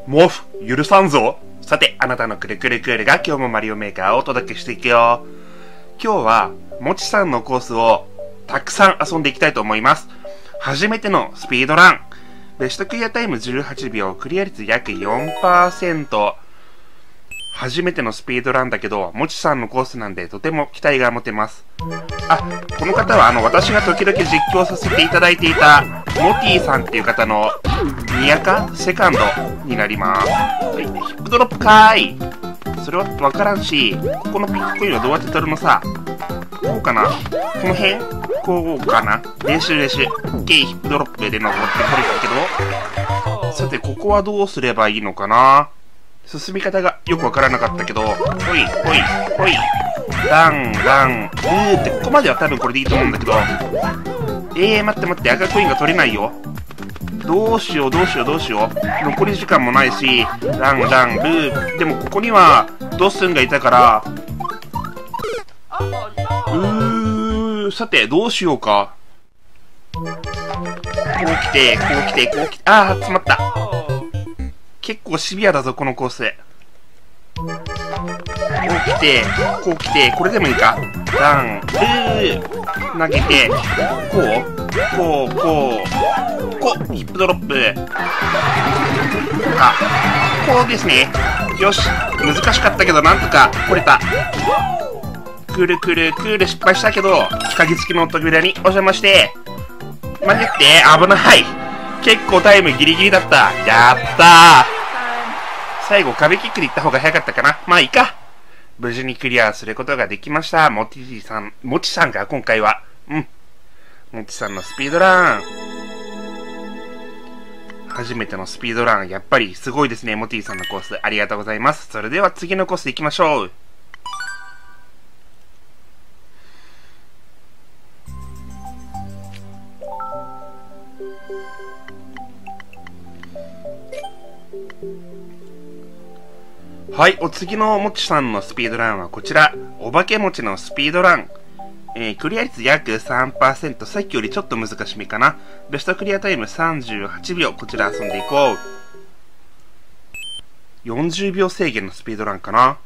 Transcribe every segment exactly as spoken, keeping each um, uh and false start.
毛布、許さんぞ。さて、あなたのくるくるクールが今日もマリオメーカーをお届けしていくよ。今日は、もちさんのコースをたくさん遊んでいきたいと思います。初めてのスピードラン。ベストクリアタイムじゅうはちびょう、クリア率約 よんパーセント。初めてのスピードランだけど、もちさんのコースなんでとても期待が持てます。あ、この方はあの、私が時々実況させていただいていた、モティさんっていう方の、ニアカセカンドになります。はい、ヒップドロップかーい。それはわからんし、ここのピックコインはどうやって取るのさ。こうかな、この辺こうかな、練習練習。OK、ヒップドロップで登って取れたけど、さて、ここはどうすればいいのかな。進み方がよくわからなかったけど、ほい、ほい、ほい、ダン、ダン、うーって、ここまでは多分これでいいと思うんだけど、えー、待って待って、赤コインが取れないよ。どうしよう、どうしよう、どうしよう。残り時間もないし、ダン、ダン、ルー、でもここには、ドッスンがいたから、うー、さて、どうしようか。こう来て、こう来て、こう来て、あー、詰まった。結構シビアだぞ、このコース。こう来て、こう来て、これでもいいか。ダン、ルー、投げて、こうこう、こう、こう、ヒップドロップ。あ、こうですね。よし、難しかったけど、なんとか取れた。くるくる、クール失敗したけど、鍵付きの扉にお邪魔して、待って、危ない。結構タイムギリギリだった。やったー。最後壁キックで行った方が早かったかな。まあいいか。無事にクリアすることができました。もちさん、もちさんが今回は。うん。もちさんのスピードラン。初めてのスピードラン。やっぱりすごいですね。モティさんのコース。ありがとうございます。それでは次のコース行きましょう。はい、お次のもちさんのスピードランはこちら。お化けもちのスピードラン。えー、クリア率約 さんパーセント。さっきよりちょっと難しめかな。ベストクリアタイムさんじゅうはちびょう。こちら遊んでいこう。よんじゅうびょう制限のスピードランかな。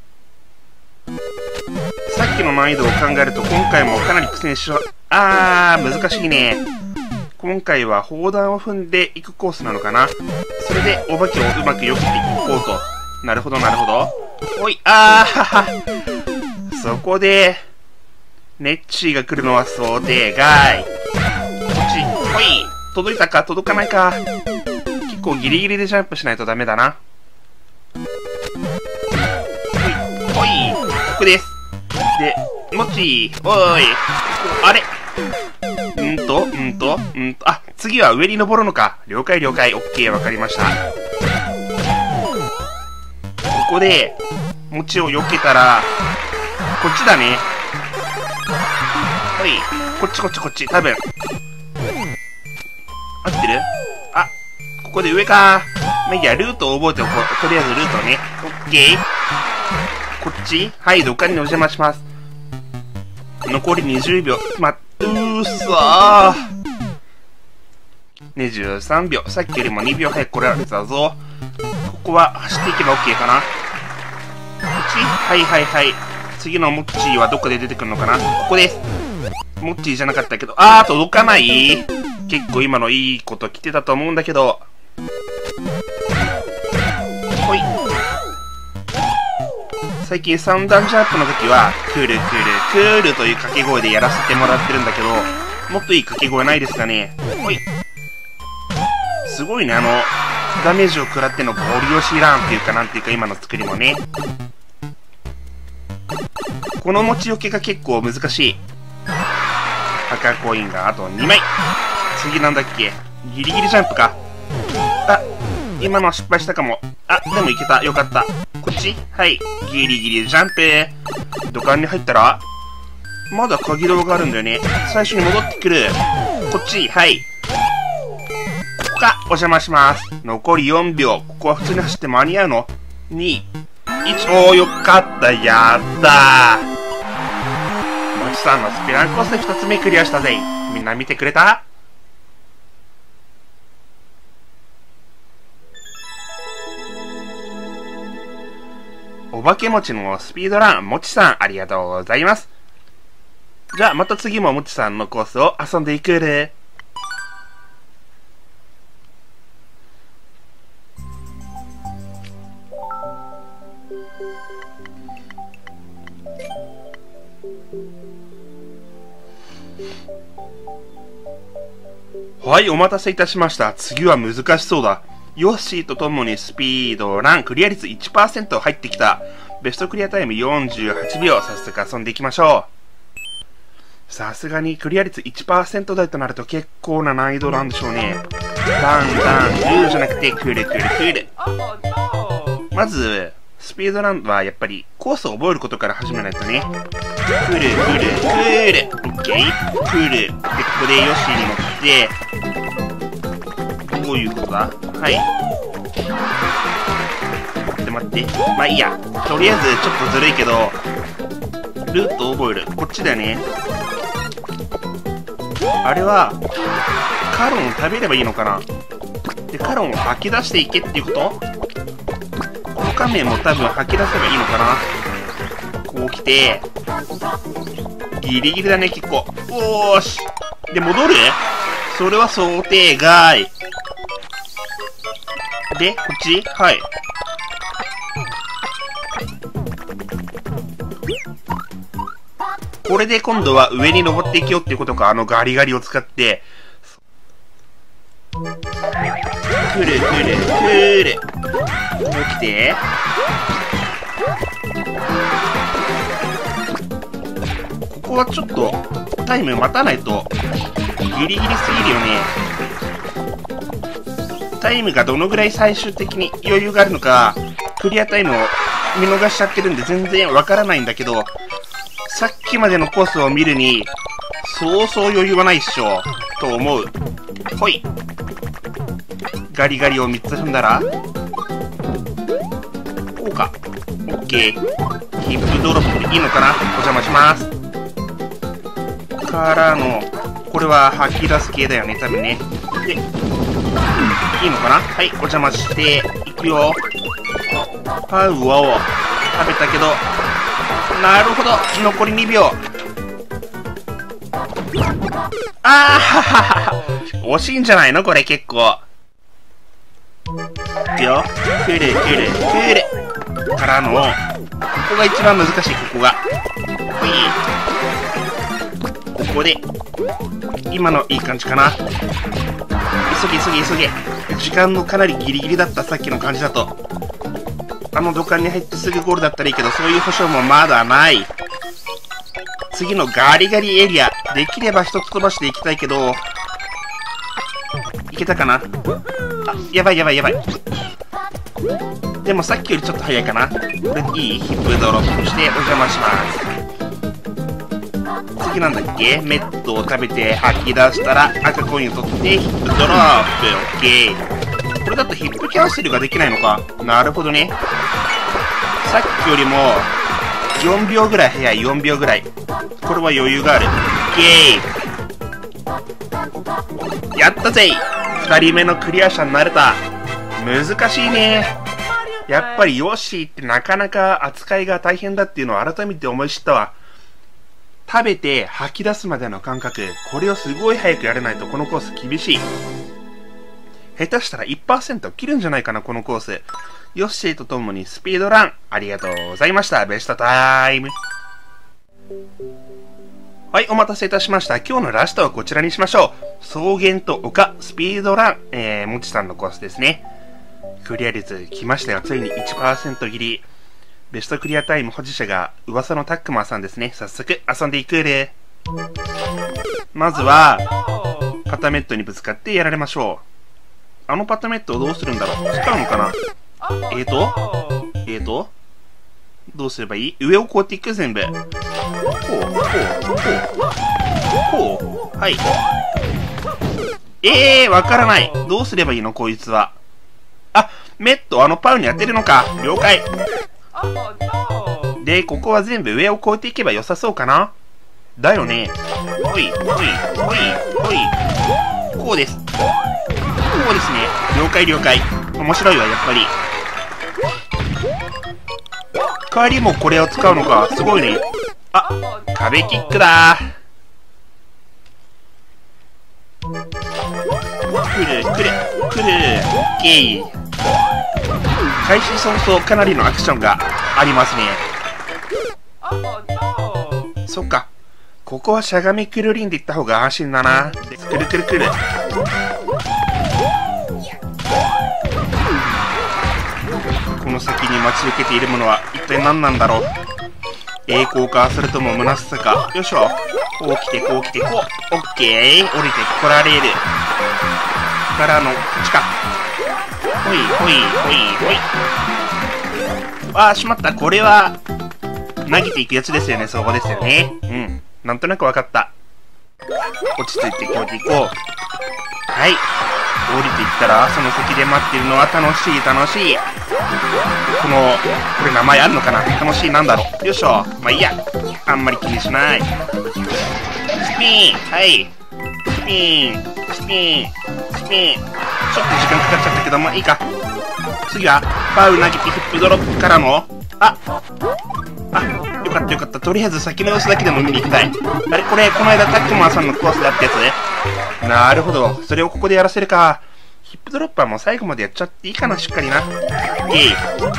さっきの難易度を考えると今回もかなり苦戦しよう。あー、難しいね。今回は砲弾を踏んでいくコースなのかな。それでお化けをうまく避けていこうと。なるほど、なるほど。おい、あーはは。そこで、ネッチーが来るのは想定外。こっち、ほい。届いたか届かないか。結構ギリギリでジャンプしないとダメだな。ほい、ほい。ここです。で、もっちー、おい。あれんーと、んーと、んーと、あ、次は上に登るのか。了解了解。オッケー、わかりました。ここで、餅を避けたら、こっちだね。はい。こっちこっちこっち。多分。合ってる？あ、ここで上か。まあ、いいや、ルートを覚えておこう。とりあえずルートね。オッケー。こっち？はい、土管にお邪魔します。残りにじゅうびょう。ま、うーさー。にじゅうさんびょう。さっきよりもにびょう早く来られたぞ。ここは走っていけば OK かな。こっち？はいはいはい。次のモッチーはどこで出てくるのかな。ここです。モッチーじゃなかったけど、あー、届かない。結構今のいいこと来てたと思うんだけど。ほい。最近さん段ジャンプの時は、クールクールクールという掛け声でやらせてもらってるんだけど、もっといい掛け声ないですかね。ほい。すごいね、あの、ダメージを食らってのゴリ押しランっていうかなんていうか今の作りもね。この持ちよけが結構難しい。赤コインがあとにまい。次なんだっけ、ギリギリジャンプか。あ、今のは失敗したかも。あ、でもいけた。よかった。こっち？はい。ギリギリジャンプ。土管に入ったらまだ鍵道があるんだよね。最初に戻ってくる。こっち？はい。ここか。お邪魔します。残りよんびょう。ここは普通に走って間に合うの？ に、いち、おー、よかった。やったー。もちさんのスピランコースでふたつめクリアしたぜ。みんな見てくれた？ お化け餅のスピードラン、もちさん、ありがとうございます。じゃあ、また次ももちさんのコースを遊んでいくれ。はい、お待たせいたしました。次は難しそうだ。ヨッシーとともにスピードラン、クリア率 いちパーセント 入ってきた。ベストクリアタイムよんじゅうはちびょう、早速遊んでいきましょう。さすがにクリア率 いちパーセント 台となると結構な難易度なんでしょうね。ダンダン、グーじゃなくて、クルクルクル。まず、スピードランはやっぱりコースを覚えることから始めないとね。クルクルクル。オッケー。クル。で、ここでヨッシーに乗って、どういうことだ？はい。待って待って。まあいいや。とりあえずちょっとずるいけど、ルートを覚える。こっちだよね。あれは、カロンを食べればいいのかな？で、カロンを吐き出していけっていうこと？この仮面も多分吐き出せばいいのかな？こう来て、ギリギリだね、結構。おーし。で、戻る？それは想定外。で、こっち？はい。これで今度は上に登っていきようっていうことか、あのガリガリを使って。くるくるくる。こう来て。ここはちょっとタイム待たないとギリギリすぎるよね。タイムがどのぐらい最終的に余裕があるのか、クリアタイムを見逃しちゃってるんで全然わからないんだけど、さっきまでのコースを見るに、そうそう余裕はないっしょ、と思う。ほい。ガリガリをみっつ踏んだら、こうか。オッケー。ヒップドロップでいいのかな？お邪魔します。からの、これは吐き出す系だよね、多分ね。で、いいのかな？はい、お邪魔して、いくよ。パウワを食べたけど、なるほど、残りにびょう。あーははは。惜しいんじゃないのこれ結構。いくよ。くるくるくる。からの、ここが一番難しい、ここが。ほい。ここで、今のいい感じかな。急げ急げ急げ。時間のかなりギリギリだった、さっきの感じだと。あの土管に入ってすぐゴールだったらいいけど、そういう保証もまだない。次のガリガリエリア、できれば一つ飛ばしていきたいけど、いけたかな？あ、やばいやばいやばい。でもさっきよりちょっと早いかな。これいい？ヒップドロップしてお邪魔します。次なんだっけ？メットを食べて吐き出したら赤コインを取ってヒップドロップ。オッケー。これだとヒップキャンセルができないのか。なるほどね。さっきよりもよんびょうぐらい早い。よんびょうぐらい。これは余裕がある。オッケー。やったぜ。ふたりめのクリア者になれた。難しいね。やっぱりヨッシーってなかなか扱いが大変だっていうのを改めて思い知ったわ。食べて吐き出すまでの感覚、これをすごい早くやれないとこのコース厳しい。下手したら いちパーセント 切るんじゃないかな、このコース。ヨッシーとともにスピードラン、ありがとうございました。ベストタイム。はい、お待たせいたしました。今日のラストはこちらにしましょう。草原と丘、スピードラン、えー、もちさんのコースですね。クリア率来ましたよ。ついに いちパーセント 切り。ベストクリアタイム保持者が噂のタックマーさんですね。早速遊んでいくれ。まずは、パタメットにぶつかってやられましょう。あのパタメットをどうするんだろう？使うのかな？えーとえーとどうすればいい？上をこうやっていく？全部。こう、こう、こう。こう。はい。えー、わからない。どうすればいいのこいつは。あ、メットあのパウに当てるのか。了解。で、ここは全部上を越えていけば良さそうかな？だよね。ほい、ほい、ほい、ほい。こうです。こうですね。了解了解。面白いわ、やっぱり。 帰りもこれを使うのか。すごいね。あ、壁キックだ。くるくるくる。ゲー。開始早々かなりのアクションがありますね。そっか。ここはしゃがみくるりんでいった方が安心だな。くるくるくる。この先に待ち受けているものは一体何なんだろう。栄光か、それとも虚しさか。よいしょ。こう来てこう来てこう。オッケー。降りてこられる。からのこっちか。ほいほいほいほい。あー、しまった。これは投げていくやつですよね。そうですよね。うん、なんとなくわかった。落ち着いてこうていこう。はい、降りていったらその先で待ってるのは楽しい楽しい。このこれ名前あるのかな。楽しいなんだろう。よいしょ。まあいいや、あんまり気にしない。スピン。はい、スピンスピンスピン。ちょっと時間かかっちゃったけど、まあいいか。次はバウ投げてヒップドロップからの、ああ、よかったよかった。とりあえず先の様子だけでも見に行きたい。あれ、これこの間タックマンさんのコースであったやつね。なるほど、それをここでやらせるか。ヒップドロップはもう最後までやっちゃっていいかな。しっかりな。えい。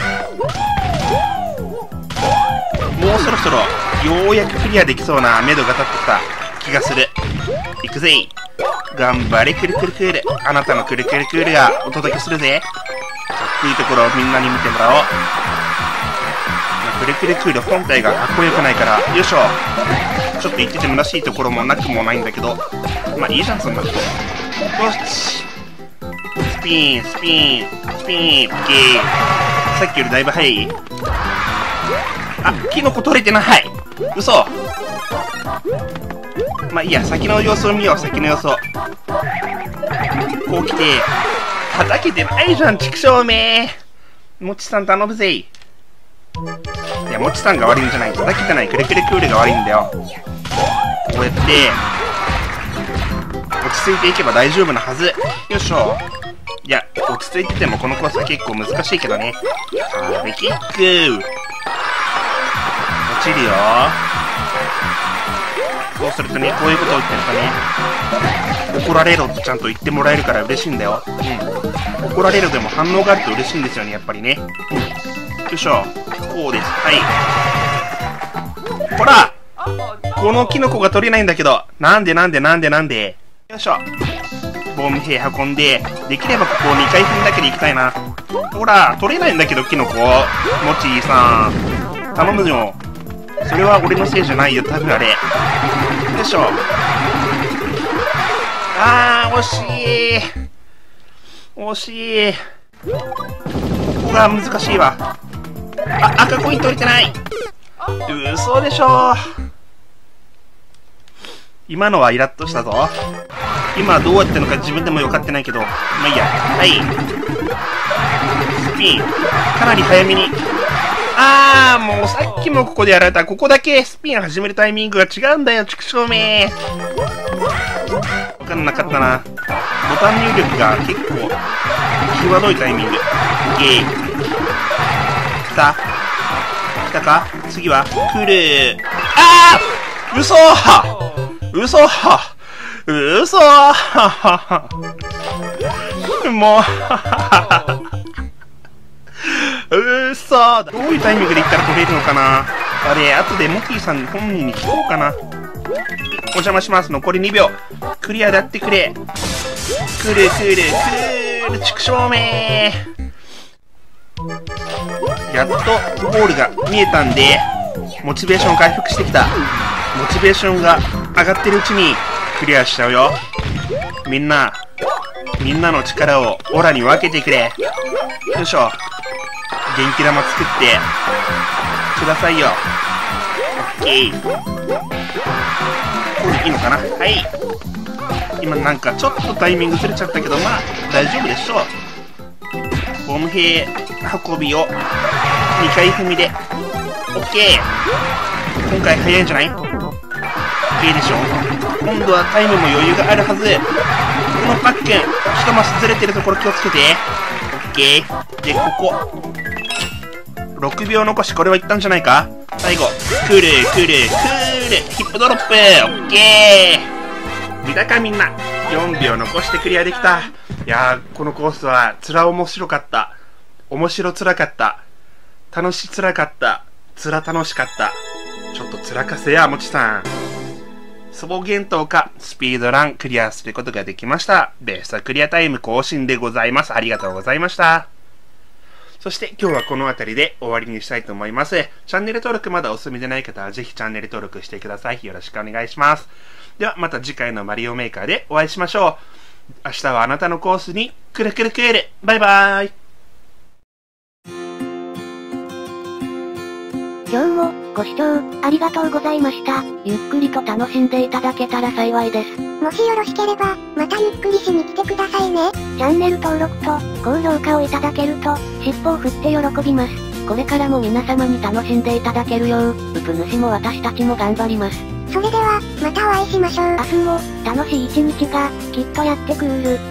もうそろそろようやくクリアできそうな目処が立ってきた気がする。いくぜ。頑張れくるくるクール。あなたのくるくるクールがお届けするぜ。かっこいいところをみんなに見てもらおう。くるくるクール本体がかっこよくないから、よいしょ。ちょっと言ってて虚しいところもなくもないんだけど、まあいいじゃんそんなこと。よし、スピンスピンスピン。ゲー。さっきよりだいぶ早い。あ、キノコ取れてない。嘘。まあいいや、先の様子を見よう。先の様子をこう来て、叩けてないじゃん、畜生め。もちさん頼むぜ。いや、もちさんが悪いんじゃない。叩けてないくるくるクールが悪いんだよ。こうやって落ち着いていけば大丈夫なはず。よいしょ。いや、落ち着いててもこのコースは結構難しいけどね。壁キック。落ちるよ。そうするとね、こういうことを言ってるとね、怒られろってちゃんと言ってもらえるから嬉しいんだよ。うん。怒られるでも反応があると嬉しいんですよね、やっぱりね。うん。よいしょ。こうです。はい。ほら、このキノコが取れないんだけど、なんでなんでなんでなんで。よいしょ。ボム兵運んで、できればここにかい踏みだけで行きたいな。ほら、取れないんだけど、キノコ。もちーさん。頼むよ。それは俺のせいじゃないよ、多分あれ。よいしょ。あー、惜しい。惜しい。ここが難しいわ。あ、赤コイン取れてない。嘘でしょ。今のはイラッとしたぞ。今どうやってるのか自分でも分かってないけど、まあいいや。はい。スピン。かなり早めに。あー、もうさっきもここでやられた。ここだけスピン始めるタイミングが違うんだよ、畜生め。分かんなかったな。ボタン入力が結構際どいタイミング。ゲー。来た来たか。次は来る。あー、嘘嘘嘘もう嘘だ。どういうタイミングでいったら取れるのかな。あれ、後でモティさん本人に聞こうかな。お邪魔します。残りにびょう。クリアでやってくれ。くるくるくる畜生めー。やっとゴールが見えたんで、モチベーション回復してきた。モチベーションが上がってるうちにクリアしちゃうよ。みんな、みんなの力をオラに分けてくれ。よいしょ。元気玉作ってくださいよ。オッケー。これいいのかな。はい。今なんかちょっとタイミングずれちゃったけど、まあ大丈夫でしょう。ボム兵運びをにかい踏みで OK。 今回早いんじゃない？ OK でしょ。今度はタイムも余裕があるはず。このパックン一マスずれてるところ気をつけて。 OK で、こころくびょう残し、これはいったんじゃないか。最後、クール、クール、クール、ヒップドロップ、オッケー。見たかみんな。よんびょう残してクリアできた。いやー、このコースは、つら面白かった。面白つらかった。楽しつらかった。つら楽しかった。ちょっとつらかせや、もちさん。総幻灯か、スピードランクリアすることができました。ベストクリアタイム更新でございます。ありがとうございました。そして今日はこの辺りで終わりにしたいと思います。チャンネル登録まだお済みでない方はぜひチャンネル登録してください。よろしくお願いします。ではまた次回のマリオメーカーでお会いしましょう。明日はあなたのコースにくるくるくる。バイバーイ。 今日もご視聴ありがとうございました。ゆっくりと楽しんでいただけたら幸いです。 もしよろしければ、またゆっくりしに来てくださいね。 チャンネル登録と高評価をいただけると、尻尾を振って喜びます。これからも皆様に楽しんでいただけるよう、ウプ主も私たちも頑張ります。 それでは、またお会いしましょう。 明日も楽しい一日がきっとやってくる。